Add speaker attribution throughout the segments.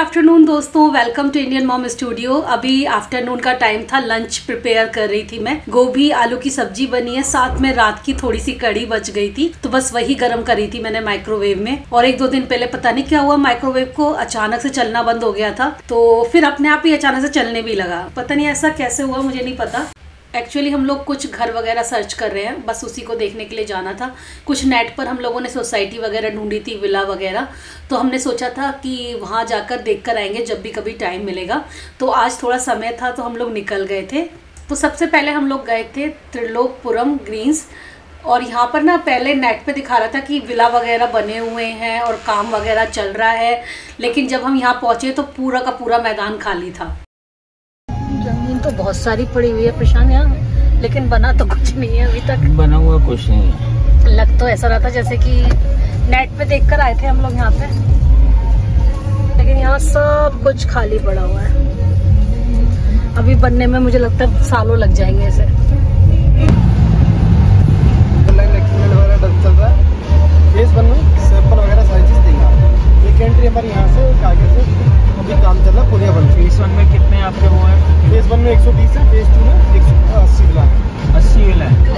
Speaker 1: Afternoon दोस्तों, welcome to Indian mom studio. अभी afternoon का टाइम था, लंच प्रिपेयर कर रही थी मैं। गोभी आलू की सब्जी बनी है, साथ में रात की थोड़ी सी कड़ी बच गई थी, तो बस वही गर्म करी थी मैंने माइक्रोवेव में। और एक दो दिन पहले पता नहीं क्या हुआ, माइक्रोवेव को अचानक से चलना बंद हो गया था, तो फिर अपने आप ही अचानक से चलने भी लगा। पता नहीं ऐसा कैसे हुआ, मुझे नहीं पता। एक्चुअली हम लोग कुछ घर वगैरह सर्च कर रहे हैं, बस उसी को देखने के लिए जाना था। कुछ नेट पर हम लोगों ने सोसाइटी वगैरह ढूंढी थी, विला वगैरह, तो हमने सोचा था कि वहाँ जाकर देख कर आएंगे जब भी कभी टाइम मिलेगा। तो आज थोड़ा समय था तो हम लोग निकल गए थे। तो सबसे पहले हम लोग गए थे त्रिलोकपुरम ग्रीन्स, और यहाँ पर ना पहले नेट पे दिखा रहा था कि विला वगैरह बने हुए हैं और काम वगैरह चल रहा है, लेकिन जब हम यहाँ पहुँचे तो पूरा का पूरा मैदान खाली था। जमीन तो बहुत सारी पड़ी हुई है प्रशांत यहाँ, लेकिन बना तो कुछ नहीं है अभी तक।
Speaker 2: बना हुआ कुछ नहीं है।
Speaker 1: लग तो ऐसा रहा था जैसे कि नेट पे देखकर आए थे हम लोग यहाँ पे, लेकिन यहाँ सब कुछ खाली पड़ा हुआ है। अभी बनने में मुझे लगता है सालों लग जाएंगे ऐसे।
Speaker 3: सैंपल वगैरह सारी चीज देंगे। एक एंट्री हमारी यहाँ से, एक आगे से अभी काम चल रहा है पुलिया बन।
Speaker 2: फेज 1 में कितने आपके वो है?
Speaker 3: फेज 1 में 120 है, फेज 2 में 180 विला है।
Speaker 2: 80 विला है।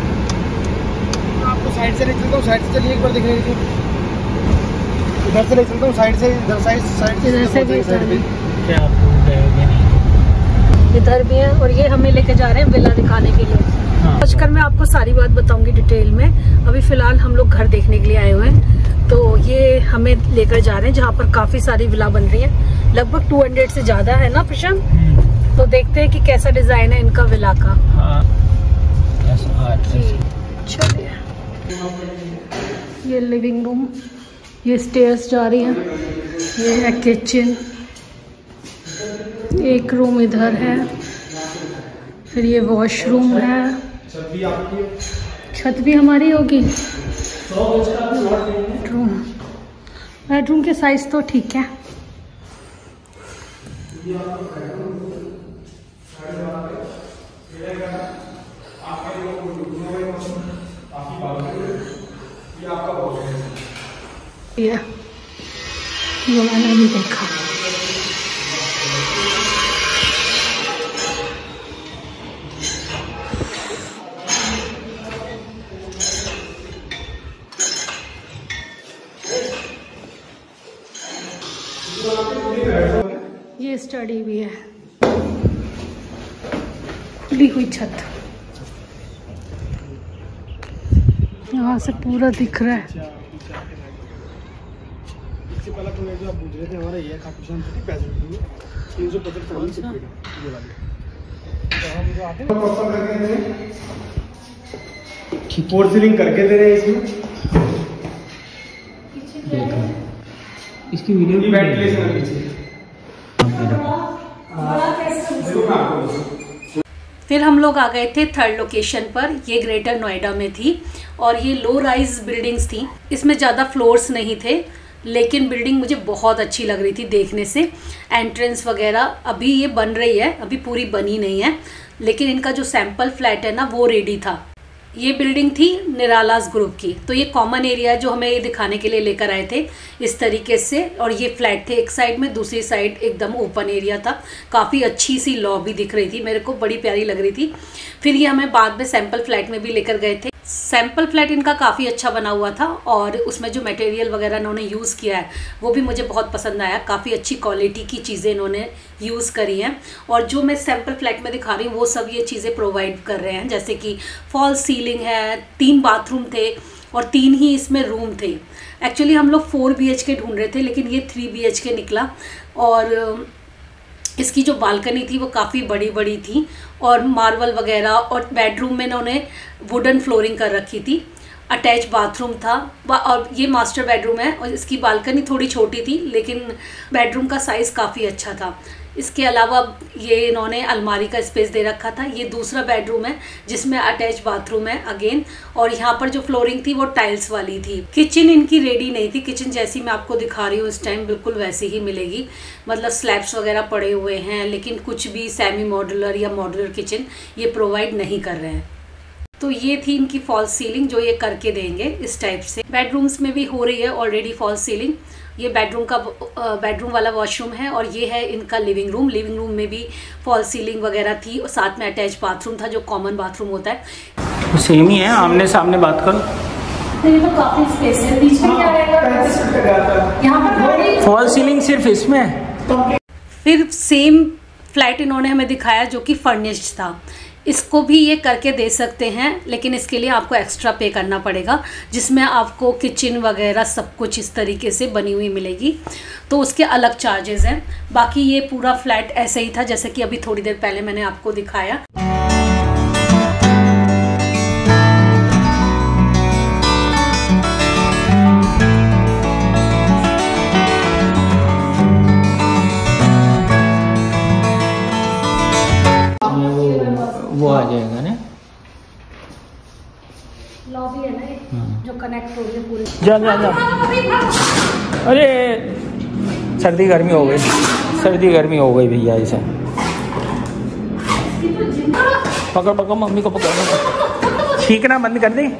Speaker 3: आपको साइड से ले चलता हूँ, साइड से चलिए एक बार देखने के लिए। इधर से ले चलता हूँ, साइड से, इधर साइड से
Speaker 2: क्या आप गए नहीं?
Speaker 1: इधर भी है, और ये हमें लेके जा रहे हैं विला दिखाने के लिए। आजकल मैं आपको सारी बात बताऊंगी डिटेल में। अभी फिलहाल हम लोग घर देखने के लिए आए हुए हैं, तो ये हमें लेकर जा रहे हैं जहाँ पर काफी सारी विला बन रही है, लगभग 200 से ज्यादा है ना प्रशांत। तो देखते हैं कि कैसा डिजाइन है इनका विला का। चलिए, ये लिविंग रूम, ये स्टेयर्स जा रही हैं, ये है किचन, एक रूम इधर है, फिर ये वॉशरूम है, छत भी हमारी होगी। बेडरूम के साइज तो ठीक है। ये जो मैंने अभी देखा, ये स्टडी भी है, खुली हुई छत, यहाँ से पूरा दिख रहा है।
Speaker 3: इससे पहला जो आप पूछ रहे थे हमारा ये खाटू श्याम सिटी पैसे 375 ये वाली, तो हम जो आते हैं कस्टम करके दे रहे हैं, फोर सीलिंग करके दे रहे हैं। इसमें
Speaker 2: इसकी वीडियो भी
Speaker 3: वेंटिलेशन
Speaker 1: फिर हम लोग आ गए थे थर्ड लोकेशन पर। ये ग्रेटर नोएडा में थी, और ये लो राइज बिल्डिंग्स थी। इसमें ज़्यादा फ्लोर्स नहीं थे, लेकिन बिल्डिंग मुझे बहुत अच्छी लग रही थी देखने से। एंट्रेंस वगैरह अभी ये बन रही है, अभी पूरी बनी नहीं है, लेकिन इनका जो सैंपल फ्लैट है ना वो रेडी था। ये बिल्डिंग थी निरालास ग्रुप की, तो ये कॉमन एरिया जो हमें ये दिखाने के लिए लेकर आए थे इस तरीके से। और ये फ्लैट थे एक साइड में, दूसरी साइड एकदम ओपन एरिया था। काफ़ी अच्छी सी लॉबी दिख रही थी, मेरे को बड़ी प्यारी लग रही थी। फिर ये हमें बाद में सैंपल फ्लैट में भी लेकर गए थे। सैंपल फ्लैट इनका काफ़ी अच्छा बना हुआ था, और उसमें जो मटेरियल वगैरह इन्होंने यूज़ किया है वो भी मुझे बहुत पसंद आया। काफ़ी अच्छी क्वालिटी की चीज़ें इन्होंने यूज़ करी हैं, और जो मैं सैंपल फ्लैट में दिखा रही हूँ वो सब ये चीज़ें प्रोवाइड कर रहे हैं। जैसे कि फॉल सीलिंग है, 3 बाथरूम थे, और 3 ही इसमें रूम थे। एक्चुअली हम लोग 4 BHK ढूंढ रहे थे, लेकिन ये 3 BHK निकला। और इसकी जो बालकनी थी वो काफ़ी बड़ी बड़ी थी, और मार्बल वगैरह, और बेडरूम में इन्होंने वुडन फ्लोरिंग कर रखी थी। अटैच बाथरूम था, और ये मास्टर बेडरूम है, और इसकी बालकनी थोड़ी छोटी थी, लेकिन बेडरूम का साइज़ काफ़ी अच्छा था। इसके अलावा ये इन्होंने अलमारी का स्पेस दे रखा था। ये दूसरा बेडरूम है जिसमें अटैच बाथरूम है अगेन, और यहाँ पर जो फ्लोरिंग थी वो टाइल्स वाली थी। किचन इनकी रेडी नहीं थी, किचन जैसी मैं आपको दिखा रही हूँ इस टाइम बिल्कुल वैसी ही मिलेगी। मतलब स्लैब्स वगैरह पड़े हुए हैं, लेकिन कुछ भी सेमी मॉड्यूलर या मॉड्यूलर किचन ये प्रोवाइड नहीं कर रहे हैं। तो ये थी इनकी फॉल्स सीलिंग जो ये करके देंगे इस टाइप से। बेडरूम्स में भी हो रही है ऑलरेडी फॉल्स सीलिंग, ये बेडरूम वाला वॉशरूम है और ये है इनका लिविंग रूम। लिविंग रूम में भी फॉल सीलिंग वगैरह थी और साथ में अटैच बाथरूम था जो कॉमन बाथरूम होता है।
Speaker 2: सेम ही है, आमने सामने बात करो।
Speaker 1: ये तो काफी स्पेस है, बीच में क्या रहेगा, यहाँ पर
Speaker 2: फॉल सीलिंग सिर्फ इसमें है।
Speaker 1: फिर सेम फ्लैट इन्होंने हमें दिखाया जो कि फर्निश्ड था। इसको भी ये करके दे सकते हैं, लेकिन इसके लिए आपको एक्स्ट्रा पे करना पड़ेगा, जिसमें आपको किचन वगैरह सब कुछ इस तरीके से बनी हुई मिलेगी, तो उसके अलग चार्जेस हैं। बाकी ये पूरा फ्लैट ऐसे ही था जैसे कि अभी थोड़ी देर पहले मैंने आपको दिखाया।
Speaker 2: वो आ जाएगा ना,
Speaker 1: लॉबी है ना ये, जो कनेक्ट हो रही है पूरी।
Speaker 2: जा जा जा। अरे सर्दी गर्मी हो गई, सर्दी गर्मी हो गई भैया। इसे पकड़ पकड़, मम्मी को पकड़, छींकना बंद कर दी।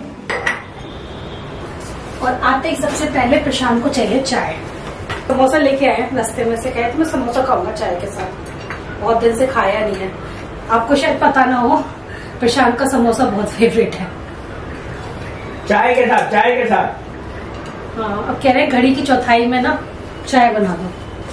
Speaker 1: और आते ही सबसे पहले प्रशांत को चाहिए चाय। समोसा लेके आए रास्ते में से, कहे तो मैं समोसा खाऊंगा चाय के साथ, बहुत दिन से खाया नहीं है। आपको शायद पता ना हो, प्रशांत का समोसा बहुत फेवरेट है।
Speaker 2: चाय के साथ, चाय के साथ।
Speaker 1: हाँ, अब कह रहे घड़ी की चौथाई में ना चाय बना दो।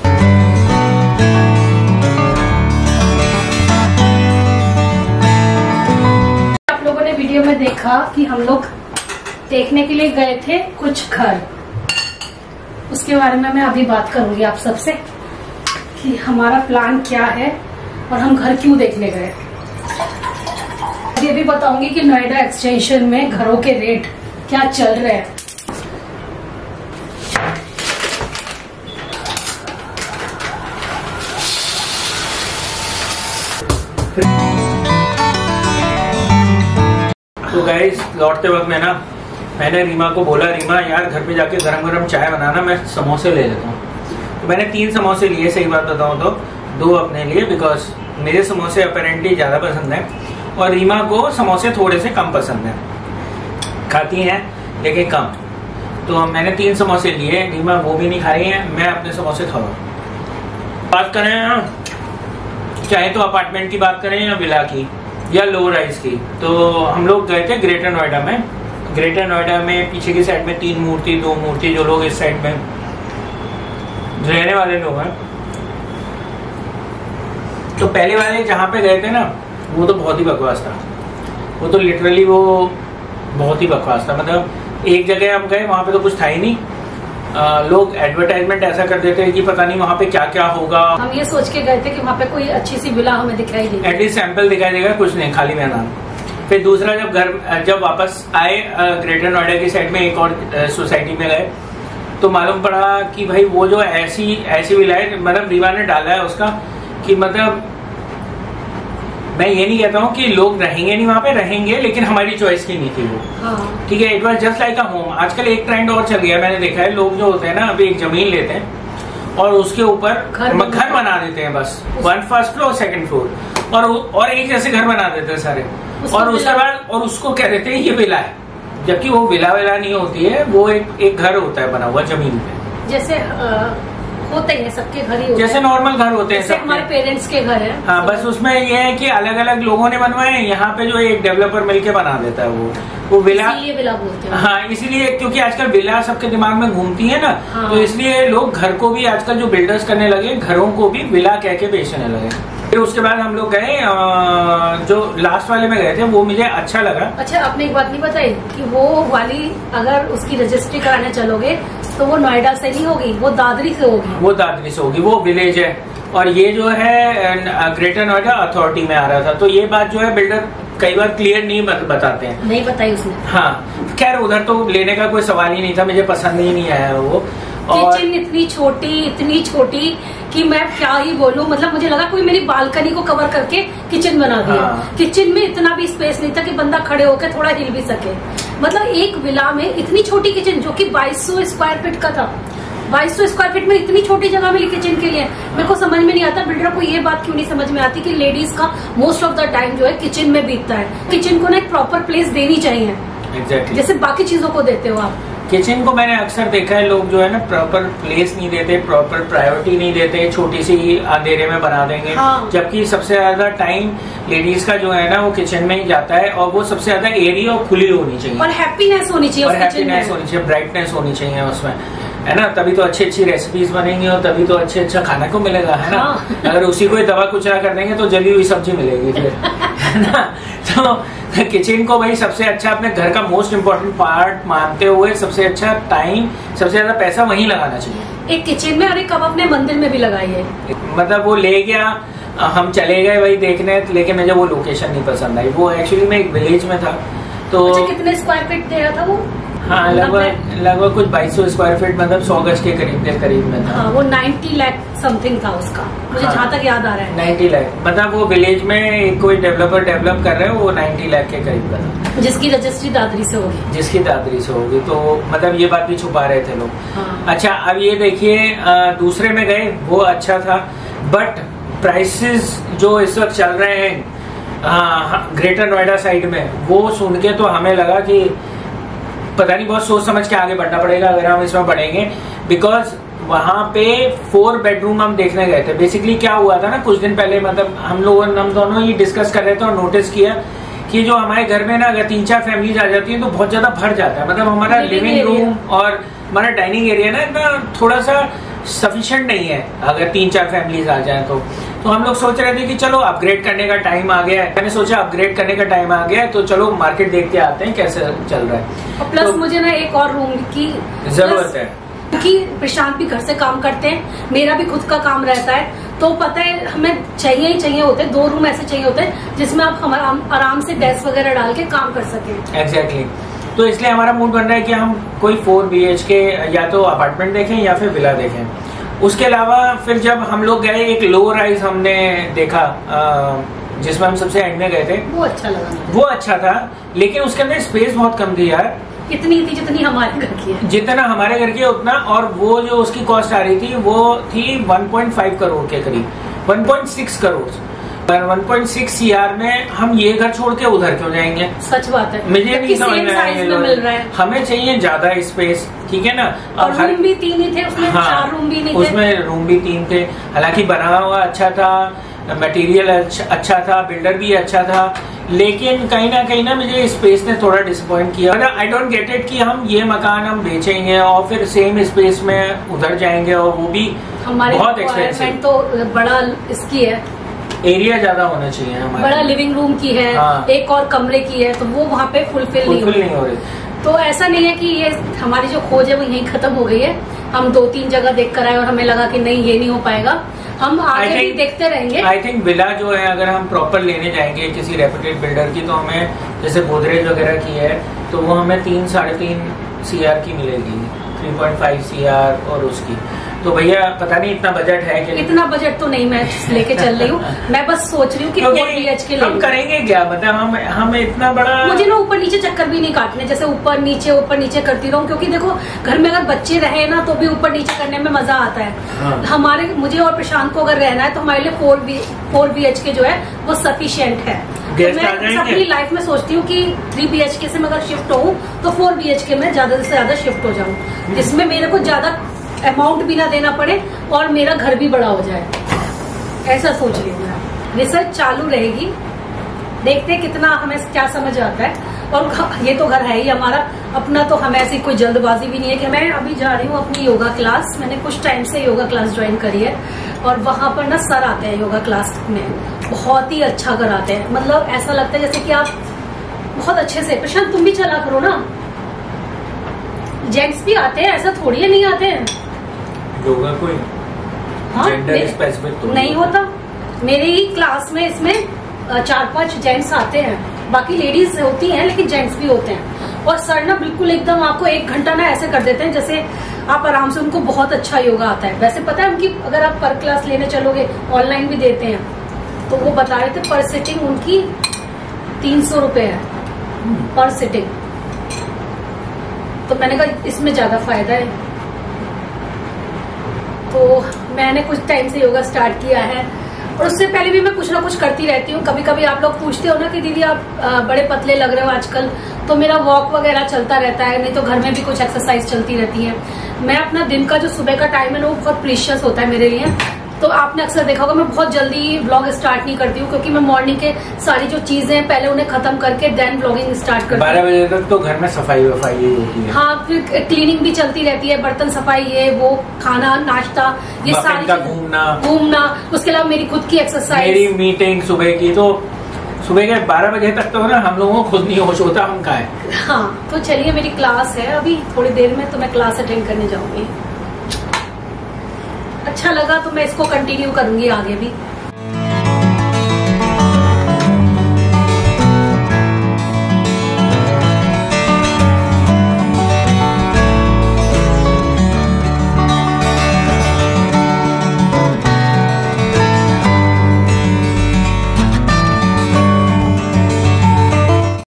Speaker 1: आप लोगों ने वीडियो में देखा कि हम लोग देखने के लिए गए थे कुछ घर, उसके बारे में मैं अभी बात करूंगी आप सबसे कि हमारा प्लान क्या है और हम घर क्यों देखने गए। ये भी बताऊंगी कि नोएडा एक्सटेंशन में घरों के रेट क्या चल रहे हैं।
Speaker 2: तो गाइस लौटते वक्त मैंने रीमा को बोला, रीमा यार घर पे जाके गरम गरम चाय बनाना, मैं समोसे ले लेता हूँ। तो मैंने 3 समोसे लिए, सही बात बताऊँ तो 2 अपने लिए, बिकॉज मेरे समोसे अपेरेंटली ज़्यादा पसंद है और रीमा को समोसे थोड़े से कम पसंद है, खाती हैं लेकिन कम। तो मैंने 3 समोसे लिए, रीमा वो भी नहीं खा रही है, मैं अपने समोसे खा रहा हूँ। बात करें चाहे तो अपार्टमेंट की बात करें या विला की या लो राइज की, तो हम लोग गए थे ग्रेटर नोएडा में। ग्रेटर नोएडा में पीछे की साइड में 2 मूर्ति, जो लोग इस साइड में रहने वाले लोग हैं। तो पहले वाले जहाँ पे गए थे ना, वो तो बहुत ही बकवास था। वो तो लिटरली वो बहुत ही बकवास था। मतलब एक जगह हम गए, वहाँ पे तो कुछ था ही नहीं। लोग एडवर्टाइजमेंट ऐसा कर देते हैं कि पता नहीं वहाँ पे क्या क्या होगा।
Speaker 1: हम ये सोच के गए थे कि वहाँ पे कोई अच्छी सी विला हमें दिखाई देगी,
Speaker 2: एटलीस्ट सैंपल दिखाई देगा, कुछ नहीं, खाली मैदान। फिर दूसरा जब वापस आए ग्रेटर नोएडा की साइड में एक और सोसाइटी में गए, तो मालूम पड़ा कि भाई वो जो ऐसी विला है, मतलब रीवा ने डाला है उसका कि मतलब मैं ये नहीं कहता हूँ कि लोग रहेंगे नहीं, वहाँ पे रहेंगे, लेकिन हमारी चॉइस की नहीं थी वो। ठीक है, it was just like a home. आजकल एक ट्रेंड और चल गया, मैंने देखा है, लोग जो होते हैं ना, अभी एक जमीन लेते हैं और उसके ऊपर घर बना देते हैं, बस 1 फर्स्ट फ्लोर 2nd फ्लोर और एक जैसे घर बना देते हैं सारे, और उसके बाद और उसको कह देते हैं ये विला है, जबकि वो विला नहीं होती है, वो एक घर होता है बना हुआ जमीन पे,
Speaker 1: जैसे होते हैं सबके घर ही होते
Speaker 2: जैसे नॉर्मल घर होते हैं,
Speaker 1: हमारे पेरेंट्स के घर है।
Speaker 2: हाँ, बस उसमें ये है कि अलग अलग लोगों ने बनवाए हैं, यहाँ पे जो एक डेवलपर मिलके बना देता है वो विला,
Speaker 1: इसीलिए विला बोलते हैं।
Speaker 2: हाँ, इसीलिए क्योंकि आजकल विला सबके दिमाग में घूमती है ना,
Speaker 1: हाँ।
Speaker 2: तो इसलिए लोग घर को भी आजकल जो बिल्डर्स करने लगे, घरों को भी विला कह के बेचने लगे। फिर उसके बाद हम लोग गए, जो लास्ट वाले में गए थे वो मुझे अच्छा लगा।
Speaker 1: अच्छा, आपने एक बात नहीं बताई कि वो वाली अगर उसकी रजिस्ट्री कराने चलोगे तो वो नोएडा से नहीं होगी, वो दादरी से होगी।
Speaker 2: वो दादरी से होगी, वो विलेज है, और ये जो है ग्रेटर नोएडा अथॉरिटी में आ रहा था। तो ये बात जो है बिल्डर कई बार क्लियर नहीं बताते हैं,
Speaker 1: नहीं बताई उसने।
Speaker 2: हाँ, खैर उधर तो लेने का कोई सवाल ही नहीं था, मुझे पसंद ही नहीं आया वो।
Speaker 1: किचन इतनी छोटी कि मैं क्या ही बोलूं, मतलब मुझे लगा कोई मेरी बालकनी को कवर करके किचन बना दिया।
Speaker 2: हाँ।
Speaker 1: किचन में इतना भी स्पेस नहीं था कि बंदा खड़े होकर थोड़ा हिल भी सके। मतलब एक विला में इतनी छोटी किचन, जो कि 2200 स्क्वायर फीट का था, 2200 स्क्वायर फीट में इतनी छोटी जगह मिली किचन के लिए। मेरे को समझ में नहीं आता बिल्डर को ये बात क्यों नहीं समझ में आती कि लेडीज का मोस्ट ऑफ द टाइम जो है किचन में बीतता है। किचन को ना एक प्रॉपर प्लेस देनी चाहिए,
Speaker 2: Exactly.
Speaker 1: जैसे बाकी चीजों को देते हो आप।
Speaker 2: किचन को मैंने अक्सर देखा है, लोग जो है ना प्रॉपर प्लेस नहीं देते, प्रॉपर प्रायोरिटी नहीं देते, छोटी सी अंधेरे में बना देंगे।
Speaker 1: हाँ।
Speaker 2: जबकि सबसे ज्यादा टाइम लेडीज का जो है ना वो किचन में ही जाता है, और वो सबसे ज्यादा एरिया और खुली होनी चाहिए,
Speaker 1: और हैप्पीनेस होनी चाहिए,
Speaker 2: और हैप्पीनेस होनी चाहिए, ब्राइटनेस होनी चाहिए उसमें, है ना। तभी तो अच्छी अच्छी रेसिपीज बनेंगी और तभी तो अच्छा खाना को मिलेगा, है ना।
Speaker 1: हाँ।
Speaker 2: अगर उसी को दवा कुचला कर देंगे तो जली हुई सब्जी मिलेगी फिर, है ना। तो किचन को भाई सबसे अच्छा अपने घर का मोस्ट इम्पोर्टेंट पार्ट मानते हुए सबसे अच्छा टाइम, सबसे ज्यादा पैसा वहीं लगाना चाहिए,
Speaker 1: एक किचन में और एक आप अपने मंदिर में भी लगाइए।
Speaker 2: मतलब वो ले गया, हम चले गए वही देखने, लेकिन मुझे वो लोकेशन नहीं पसंद आई। वो एक्चुअली मैं एक विलेज में था तो।
Speaker 1: अच्छा, कितने स्क्वायर फीट दे रहा था वो?
Speaker 2: हाँ, लगभग कुछ 2200 स्क्वायर फीट, मतलब 100 गज के करीब में था।
Speaker 1: हाँ, वो 90 लाख समथिंग था उसका, मुझे
Speaker 2: हाँ,
Speaker 1: जहाँ तक याद आ रहा है
Speaker 2: 90 लाख, मतलब वो विलेज में कोई डेवलपर डेवलप कर रहे हैं, वो 90 लाख के करीब का था,
Speaker 1: जिसकी रजिस्ट्री दादरी से होगी।
Speaker 2: तो मतलब ये बात भी छुपा रहे थे लोग।
Speaker 1: हाँ।
Speaker 2: अच्छा, अब ये देखिए, दूसरे में गए वो अच्छा था, बट प्राइसेस जो इस वक्त चल रहे हैं ग्रेटर नोएडा साइड में, वो सुन के तो हमें लगा कि पता नहीं, बहुत सोच समझ के आगे बढ़ना पड़ेगा अगर हम इसमें बढ़ेंगे। बिकॉज वहां पे 4 बेडरूम हम देखने गए थे। बेसिकली क्या हुआ था ना, कुछ दिन पहले मतलब हम दोनों ये डिस्कस कर रहे थे और नोटिस किया कि जो हमारे घर में ना अगर 3-4 फैमिलीज आ जाती हैं तो बहुत ज्यादा भर जाता है। मतलब हमारा लिविंग रूम और हमारा डाइनिंग एरिया ना इतना थोड़ा सा सफिशिएंट नहीं है अगर 3-4 फैमिलीज आ जाए तो हम लोग सोच रहे थे कि चलो अपग्रेड करने का टाइम आ गया है। मैंने सोचा अपग्रेड करने का टाइम आ गया है तो चलो मार्केट देखते आते हैं कैसे चल रहा है।
Speaker 1: और प्लस मुझे ना एक और रूम की
Speaker 2: जरूरत है,
Speaker 1: क्योंकि प्रशांत भी घर से काम करते हैं, मेरा भी खुद का काम रहता है, तो पता है हमें चाहिए ही चाहिए होते हैं 2 रूम ऐसे चाहिए होते हैं जिसमें आप हमारा आराम से डेस्क वगैरह डाल के काम कर सकें।
Speaker 2: एग्जैक्टली। तो इसलिए हमारा मूड बन रहा है कि हम कोई 4 BHK या तो अपार्टमेंट देखें या फिर विला देखें। उसके अलावा फिर जब हम लोग गए, एक लो राइज हमने देखा जिसमें हम सबसे एंड में गए थे,
Speaker 1: वो अच्छा लगा।
Speaker 2: वो अच्छा था, लेकिन उसके अंदर स्पेस बहुत कम थी यार।
Speaker 1: इतनी थी जितनी हमारे घर की है,
Speaker 2: जितना हमारे घर की है उतना, और वो जो उसकी कॉस्ट आ रही थी वो थी 1.5 करोड़ के करीब, 1.6 करोड़। 1.6 CR में हम ये घर छोड़ के उधर क्यों जाएंगे?
Speaker 1: सच बात है,
Speaker 2: मुझे नहीं समझ में
Speaker 1: मिल रहा है।
Speaker 2: हमें चाहिए ज्यादा स्पेस, ठीक है ना।
Speaker 1: और रूम भी 3 ही थे उसमें। हाँ, 4 रूम भी नहीं थे
Speaker 2: उसमें, रूम भी 3 थे। हालांकि बना हुआ अच्छा था, मटेरियल अच्छा था, बिल्डर भी अच्छा था, लेकिन कहीं ना मुझे स्पेस ने थोड़ा डिसअपॉइंट किया। आई डोंट गेट इट कि हम ये मकान हम बेचेंगे और फिर सेम स्पेस में उधर जाएंगे, और वो भी बहुत एक्सपेंसिव।
Speaker 1: तो बड़ा इसकी है,
Speaker 2: एरिया ज्यादा होना चाहिए हमारा,
Speaker 1: बड़ा लिविंग रूम की है। हाँ। एक और कमरे की है, तो वो वहाँ पे फुलफिल नहीं हो रही। तो ऐसा नहीं है कि ये हमारी जो खोज है वो यहीं खत्म हो गई है। हम 2-3 जगह देख कर आए और हमें लगा कि नहीं ये नहीं हो पाएगा, हम आगे भी देखते रहेंगे।
Speaker 2: आई थिंक विला जो है अगर हम प्रॉपर लेने जाएंगे किसी रेप्यूटेड बिल्डर की, तो हमें जैसे गोदरेज वगैरह की है तो वो हमें 3-3.5 CR की मिलेगी, 3.5 CR, और उसकी तो भैया पता नहीं इतना बजट है कि
Speaker 1: इतना बजट तो नहीं मैं लेके चल रही हूँ। मैं बस सोच रही हूँ कि 4 BHK
Speaker 2: हम करेंगे क्या, मतलब हम इतना बड़ा, मुझे
Speaker 1: ना ऊपर नीचे चक्कर भी नहीं काटने, जैसे ऊपर नीचे करती रहूँ, क्योंकि देखो घर में अगर बच्चे रहे ना तो भी ऊपर नीचे करने में मजा आता है। हाँ। हमारे मुझे और प्रशांत को अगर रहना है तो हमारे लिए 4 BHK जो है वो सफिशियंट है। तो मैं अपनी लाइफ में सोचती हूँ कि 3 BHK से मैं अगर शिफ्ट हूँ तो 4 BHK में ज्यादा से ज्यादा शिफ्ट हो जाऊँ, जिसमें मेरे को ज्यादा अमाउंट भी ना देना पड़े और मेरा घर भी बड़ा हो जाए, ऐसा सोच रही हूँ। रिसर्च चालू रहेगी, देखते कितना हमें क्या समझ आता है। और ये तो घर है ही हमारा अपना, तो हमें ऐसी कोई जल्दबाजी भी नहीं है कि मैं अभी जा रही हूँ अपनी योगा क्लास। मैंने कुछ टाइम से योगा क्लास ज्वाइन करी है और वहां पर ना सर आते हैं योगा क्लास में, बहुत ही अच्छा कराते हैं। मतलब ऐसा लगता है जैसे कि आप बहुत अच्छे से, प्रशांत तुम भी चला करो ना, जेंट्स भी आते हैं, ऐसा थोड़ी है नहीं आते हैं
Speaker 2: योगा कोई जेंडर स्पेसिफिक तो
Speaker 1: नहीं होता। मेरी ही क्लास में इसमें 4-5 जेंट्स आते हैं, बाकी लेडीज होती हैं लेकिन जेंट्स भी होते हैं। और सर ना बिल्कुल एकदम आपको 1 घंटा ना ऐसे कर देते हैं जैसे आप आराम से, उनको बहुत अच्छा योगा आता है। वैसे पता है उनकी, अगर आप पर क्लास लेने चलोगे, ऑनलाइन भी देते हैं, तो वो बता रहे थे पर सिटिंग उनकी 300 रुपए है पर सिटिंग। तो मैंने कहा इसमें ज्यादा फायदा है। तो मैंने कुछ टाइम से योगा स्टार्ट किया है और उससे पहले भी मैं कुछ ना कुछ करती रहती हूँ। कभी कभी आप लोग पूछते हो ना कि दीदी आप बड़े पतले लग रहे हो आजकल, तो मेरा वॉक वगैरह चलता रहता है, नहीं तो घर में भी कुछ एक्सरसाइज चलती रहती है। मैं अपना दिन का जो सुबह का टाइम है ना वो बहुत प्रीशियस होता है मेरे लिए। तो आपने अक्सर देखा होगा मैं बहुत जल्दी व्लॉग स्टार्ट नहीं करती हूँ, क्योंकि मैं मॉर्निंग के सारी जो चीजें पहले उन्हें खत्म करके देन व्लॉगिंग स्टार्ट करती हूँ।
Speaker 2: 12 बजे तक तो घर में सफाई वफाई होती है।
Speaker 1: हाँ, फिर क्लीनिंग भी चलती रहती है, बर्तन सफाई, ये वो, खाना नाश्ता, ये सारी घूमना, उसके अलावा मेरी खुद की एक्सरसाइज,
Speaker 2: मेरी मीटिंग सुबह की। तो सुबह के 12 बजे तक तो ना हम लोगों को खुद नहीं होश होता हम कहाँ है।
Speaker 1: हाँ, तो चलिए मेरी क्लास है अभी थोड़ी देर में, तो मैं क्लास अटेंड करने जाऊंगी। अच्छा लगा तो मैं इसको कंटिन्यू करूंगी आगे भी।